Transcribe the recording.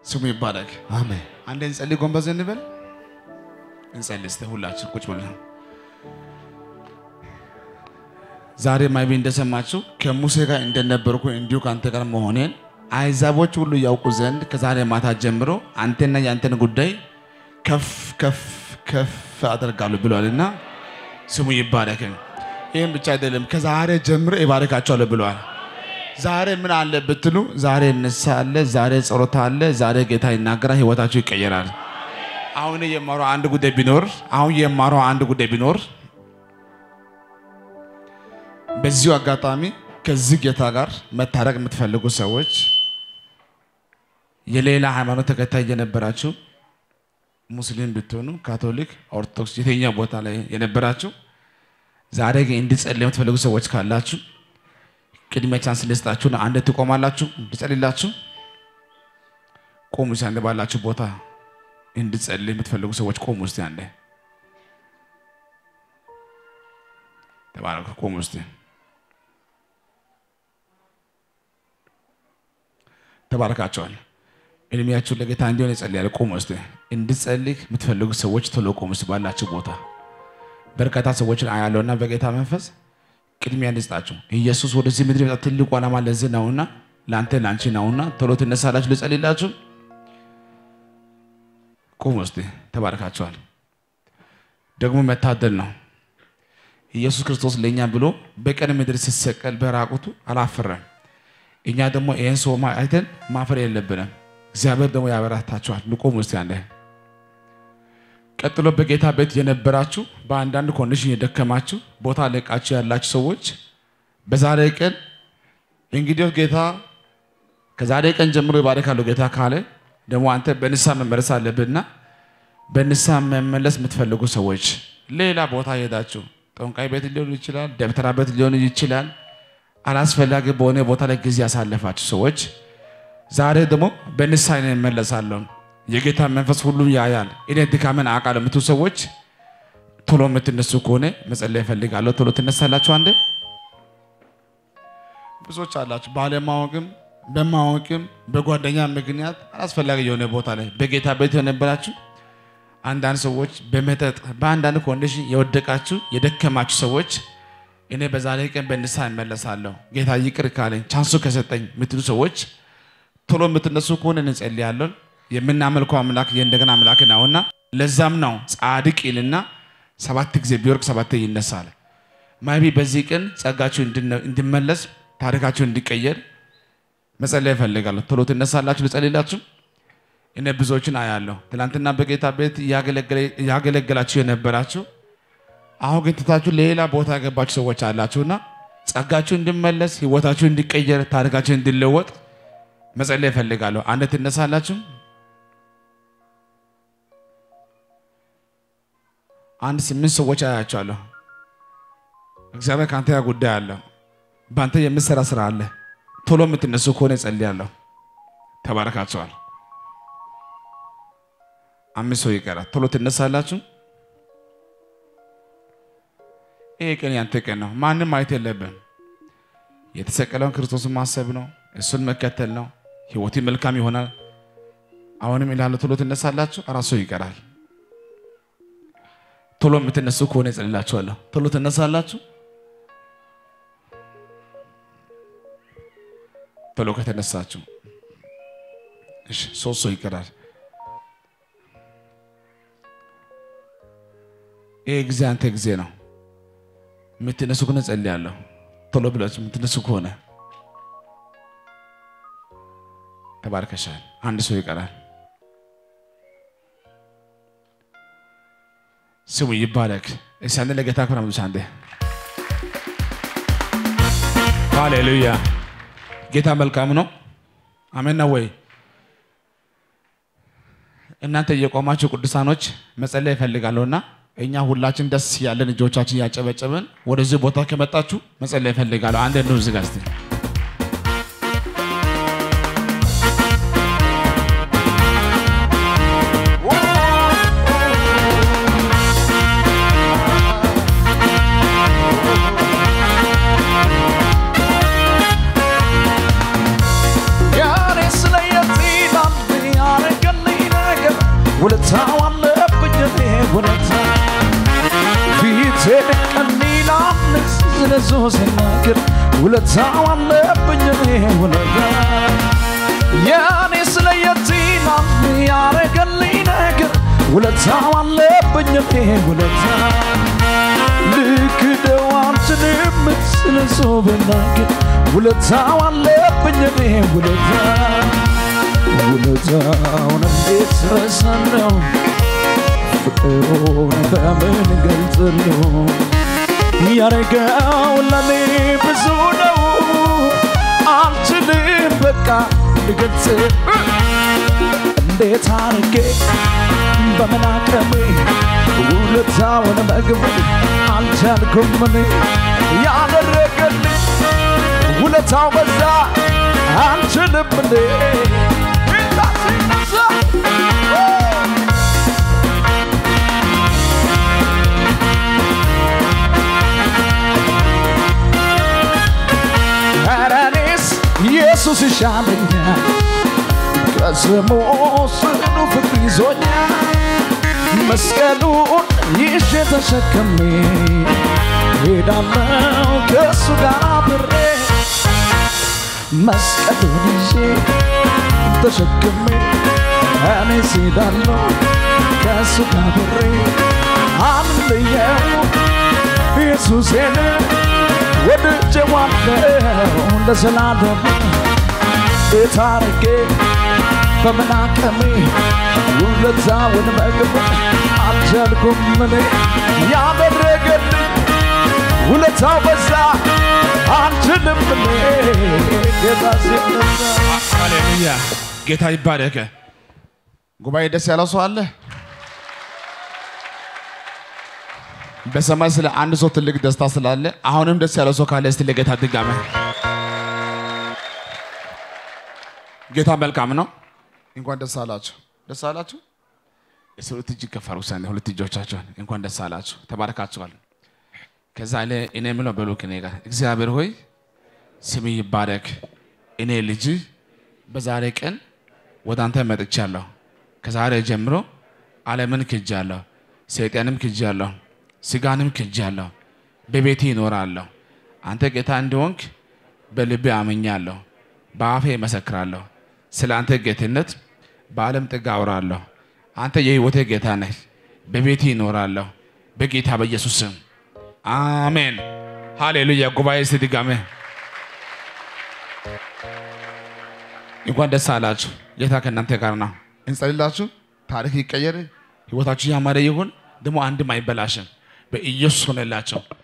ስሙ ይባረክ አሜን አንዴ እንጸልይ ጎንበዝ እንበል እንጸልይ እስቲ ሁላችን ቁጭ ብለን ዛሬ ማይቢ እንደሰማችሁ ከሙሴ ጋር እንደነበርኩ እንዲሁ ካንተ ጋር መሆኔን አይዛቦች ሁሉ ያውቁ ዘንድ ከዛሬ ማታ ጀምሮ አንተና ያንተን ጉዳይ ከፍ አደርጋለሁ ብሏልና ስሙ ይባረክ ይሄን ብቻ አይደለም ከዛሬ ጀምሮ ይባረካቸዋለሁ ብሏል ዛሬ ምን አለ ብትሉ ዛሬ ንስሐ አለ ዛሬ ጸሎት አለ ዛሬ ጌታ ይናገራል ህይወታችሁ ይቀየራል አሁን የማረው አንድ ጉዳይ ቢኖር በዚሁ አጋጣሚ ከዚህ ጌታ ጋር መታረቅ የምትፈልጉ ሰዎች የሌላ ሃይማኖት ተከታይ የነበራችሁ ሙስሊም ብትሆኑ ካቶሊክ ኦርቶዶክስ የትኛው ቦታ ላይ የነበራችሁ ዛሬ ግን እንድጸልዩ የምትፈልጉ ሰዎች ካላችሁ ቅድሚያ ቻንስ ልስጣችሁና አንድ ትቆማላችሁ እንድጸልይላችሁ ቆሙ ሲያንደ ባላችሁ ቦታ እንድጸልዩ የምትፈልጉ ሰዎች ቆሙ እስቲ አንዴ ተባረኩ ቆሙ እስቲ ተባረካችኋል እድሜያችሁ ለጌታ እንዲሆን ይጸልያል ቆሙ እስቲ እንድጸልይ የምትፈልጉ ሰዎች ቶሎ ቆሙ እስቲ ባላችሁ ቦታ በርካታ ሰዎችን አያለውና በጌታ መንፈስ ቅድሚያ እንድስጣችሁ ኢየሱስ ወደዚህ ምድር የመጣው ትልቁ ዓላማ ለዚህ ነውና ላንቺ ነውና ቶሎ ትነሳላችሁ ልጸልይላችሁ ቆሙ እስቲ ተባረካችኋል ደግሞ መታደል ነው ኢየሱስ ክርስቶስ ለኛ ብሎ በቀን ምድር ሲሰቀል በራቁቱ አላፈረም እኛ ደግሞ ይሄን ሰው አይተን ማፈር የለብንም እግዚአብሔር ደግሞ ያበረታችኋል ልቆሙ እስቲ አንዴ ቀጥሎ በጌታ ቤት የነበራችሁ በአንዳንድ ኮንዲሽን የደከማችሁ ቦታ ለቃችሁ ያላችሁ ሰዎች በዛሬ ቀን እንግዲህ ጌታ ከዛሬ ቀን ጀምሮ ይባርካሉ ጌታ ካለ ደግሞ አንተ በንስሐ መመለስ አለብህና በንስሐ መመለስ የምትፈልጉ ሰዎች ሌላ ቦታ ሄዳችሁ ጠንቋይ ቤት ሊሆን ይችላል ደብተራ ቤት ሊሆን ይችላል አላስፈላጊ በሆነ ቦታ ላይ ጊዜ ያሳለፋችሁ ሰዎች ዛሬ ደግሞ በንስሐ እንመለሳለን የጌታ መንፈስ ሁሉ ያያል እኔ ድካምን አቃለ ምቱ ሰዎች ቶሎ ምትነሱ ከሆነ መጸለይ ፈልጋለሁ ቶሎ ትነሳላችሁ አንዴ ብዙዎች አላችሁ ባለማወቅም በማወቅም በጓደኛ ምክንያት አላስፈላጊ የሆነ ቦታ ላይ በጌታ ቤት የነበራችሁ አንዳንድ ሰዎች በመጠጥ በአንዳንድ ኮንዲሽን የወደቃችሁ የደከማችሁ ሰዎች እኔ በዛሬ ቀን በንስሐ እመለሳለሁ ጌታ ይቅር ካለኝ ቻንሱ ከሰጠኝ ምትሉ ሰዎች ቶሎ ምትነሱ ከሆነ እንጸልያለን የምናመልከው አምላክ የእንደገና አምላክ ነውና ለዛም ነው ጻድቅ ይልና 7 ጊዜ ቢወርቅ 7 ይነሳል ማይቢ በዚህ ቀን ጸጋችሁ እንድመለስ ታሪካችሁ እንዲቀየር መጸለይ ፈልጋለሁ ቶሎ ትነሳላችሁ ልጸልይላችሁ እኔ ብዙዎችን አያለሁ ትላንትና በጌታ ቤት ያገለገላችሁ የነበራችሁ አሁን ግን ትታችሁ ሌላ ቦታ ገባችሁ ሰዎች አላችሁና ጸጋችሁ እንድመለስ ህይወታችሁ እንዲቀየር ታሪካችሁ እንዲለወጥ መጸለይ ፈልጋለሁ አንተ ትነሳላችሁ አንድ 8 ሰዎች አያቻለሁ እግዚአብሔር ካንተ ጋር ጉዳይ አለ ባንተ የምትሰራ ስራ አለ ቶሎ ምትነሱ ከሆነ ጸልያለሁ ተባረካችኋል 5 ሰው ይቀራል ቶሎ ትነሳላችሁ ይሄ ቀን ያንተ ቀን ነው ማንንም ማየት የለብንም የተሰቀለውን ክርስቶስን ማሰብ ነው እሱን መከተል ነው ህይወት መልካም ይሆናል አሁንም ይላል ቶሎ ትነሳላችሁ አራሱ ይቀራል ቶሎ ምትነሱ ከሆነ ጸልላችኋለሁ ቶሎ ትነሳላችሁ ቶሎ ከተነሳችሁ እሺ ሶስት ሰው ይቀራል ይሄ ጊዜ አንተ ጊዜ ነው ምትነሱ ከሆነ ጸልያለሁ ቶሎ ብላችሁ ምትነሱ ከሆነ ተባርከሻል አንድ ሰው ይቀራል ስሙ ይባረክ እሺ አንተ ለጌታ ከሆነ አንዴ ሃሌሉያ ጌታ መልካም ነው አሜን ነው ወይ እናንተ የቆማችሁ ቅዱሳኖች መጸለይ ፈልጋለሁና እኛ ሁላችን ደስ ያለን እጆቻችን ያጨበጨበን ወደዚህ ቦታ ከመጣችሁ መጸለይ ፈልጋለሁ አንዴ ነው ዝጋስቲ ሴደቀኒና ስለሱስ ናገር ውለታው አለብኝ እኔ ውለታ ያኔ ስለየቲና ያረገልኝ ነገር ውለታው አለብኝ እኔ ውለታ ልክደው አልችልም ስለሱ ብናገር ውለታው አለብኝ እኔ ውለታ ውለታውን እንዴት ረሳለሁ ፍቅሩን በምን ገልጽለሁ ያረገው ለኔ ብዙ ነው አልችልም በቃ ልገልጽ እንዴት አርጌ በምን አቅሜ ውለታውን መግለጽ አልቻልኩም እኔ ያደረገልኝ ውለታው በዛ አልችልም እኔ አራኔስ ኢየሱስ ይሻለኛል ከስሙ ጽኑ ፍቅር ይዞኛል መስቀሉን ይዤ ተሸክሜ ሄዳለሁ ከእሱ ጋር አብሬ መስቀሉን ይዤ ተሸክሜ እኔ ሄዳለሁ ከእሱ ጋር አብሬ አልለየው ኢየሱሴን ወድጄዋለሁ ለዘላለም እንዴት አርጌ በምን አቅሜ ውለታውን መግለጽ አልቻልኩም እኔ ያደረገልኝ ውለታው በዛ አልችልም እኔ ጌታ ሲነሳ ሃሌሉያ ጌታ ይባረክ ጉባኤ ደስ ያለው ሰው አለ በሰማይ ስለ አንድ ሰው ትልቅ ደስታ ስላለ አሁንም ደስ ያለው ሰው ካለ እስቲ ለጌታ ድጋሜ ጌታ መልካም ነው እንኳን ደስ አላችሁ ደስ አላችሁ የሰውት እጅ ከፈሩ ሰነ ሁለት እጆቻችሁን እንኳን ደስ አላችሁ ተባረካችኋል ከዛ ላይ እኔ ምለው በሉክ እኔ ጋር እግዚአብሔር ሆይ ስም ይባረክ እኔ ልጅ በዛሬ ቀን ወዳንተ መጥቻለሁ ከዛሬ ጀምሮ ዓለምን ክጃለሁ ሰይጣንም ክጃለሁ ስጋንም ክጃለሁ በቤቴ ይኖራለሁ አንተ ጌታ እንደሆንክ በልቤ አመኛለሁ በአፌ መሰክራለሁ ስላንተ ጌትነት በዓለም ጥግ አወራለሁ አንተ የህይወቴ ጌታ ነህ በቤቴ ይኖራለሁ በጌታ በኢየሱስ ስም አሜን ሃሌሉያ ጉባኤ ሲድጋሜ እንኳን ደስ አላችሁ ጌታ ከእናንተ ጋር ነው እንጸልላችሁ ታሪክ ይቀየር ህይወታችሁ ያማረ ይሁን ደሞ አንድም አይበላሽም በኢየሱስ ሆነላችሁ